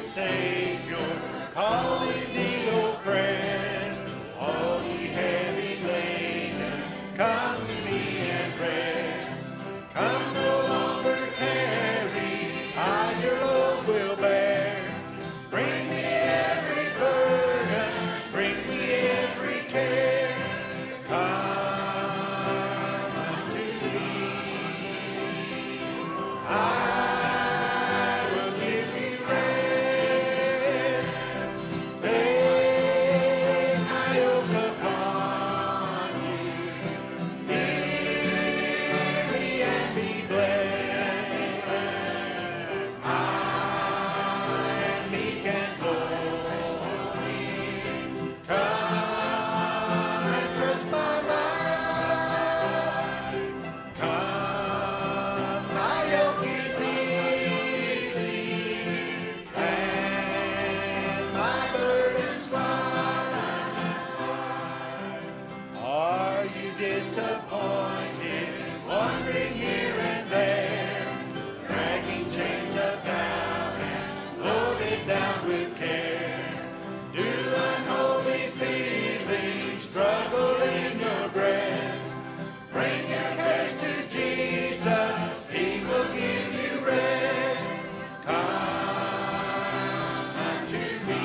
Savior, calling the oppressed. All ye heavy laden, come to me and rest. Come no longer tarry, I your load will bear. Bring me every burden, bring me every care. Come unto me. I will give you rest. Take my yoke upon you. Hear me and be blessed. I am meek and lowly. Come and trust my mind. Come, my yoke is easy, and my burden's light. Are you disappointed, wandering here and there, dragging chains of doubt and loaded down with care? Do unholy feelings struggle in your breast? Bring your cares to Jesus, He will give you rest. Come unto me.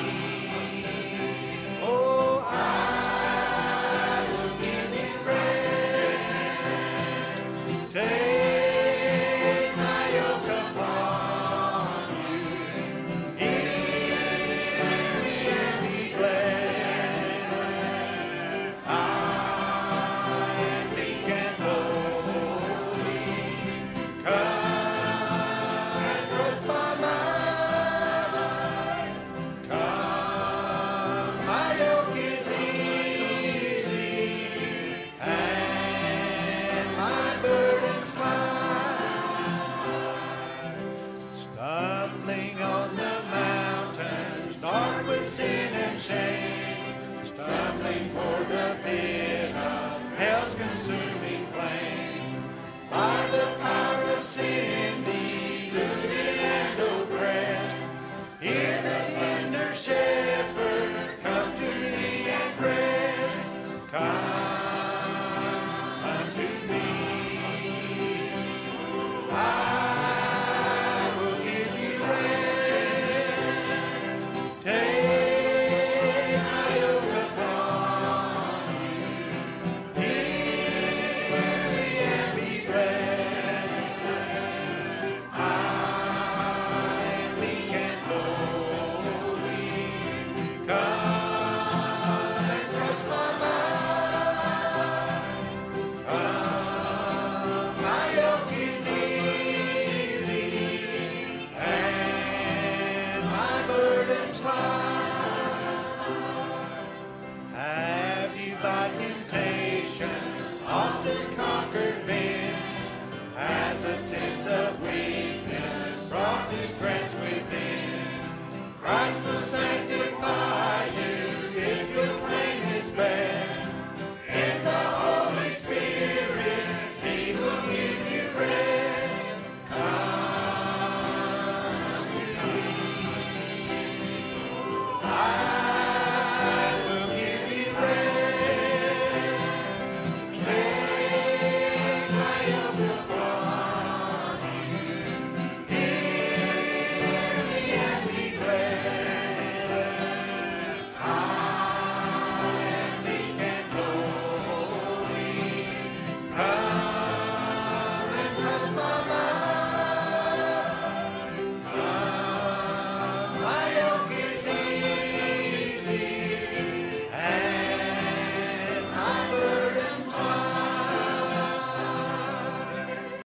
Oh, I will give you rest. Take my yoke upon you. Hear me and be blessed. I am meek and lowly. Come and trust my mind. Come, my yoke is easy, and my burden's light. Stumbling on the mountains, dark with sin and shame, stumbling for the pit of hell's consuming flame. By the power of sin, deluded and oppressed, hear the tender shepherd come to me and rest. Come unto me. I will give you rest. Take my yoke upon you. Hear me and be blessed. I am meek and lowly. Come and trust my mind. Come, my yoke is easy, and my burden's light. Have you by temptation often conquered men? Has a sense of weakness